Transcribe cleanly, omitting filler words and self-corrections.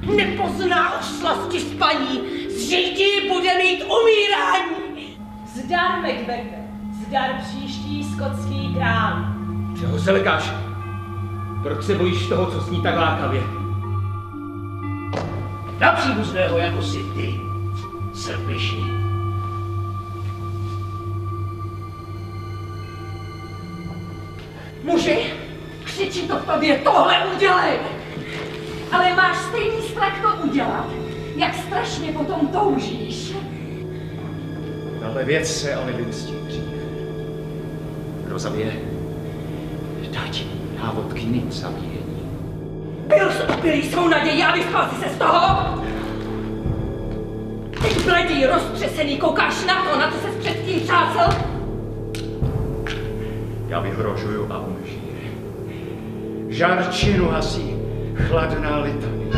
Nepozná už slasti spaní, zřejmě bude mít umírání. Zdar, Macbethe, zdar příští skotský král. Čeho se lekáš? Proč se bojíš toho, co sní tak lákavě? Na příbuzného jako si ty, srpišný. Muži, křičí to v tobě, tohle udělej! Ale máš stejný strach to udělat, jak strašně potom toužíš. Tahle věc se ale vymstí dřív. Kdo zabije, dá ti návod k jiným zabíjení. Byl jsi opilý svou naději a vyspal jsi se z toho? Teď bledý, roztřesený, koukáš na to, na co ses předtím třásl? Já vyhrožuju a umřije. Žár činu hasí chladná litanie.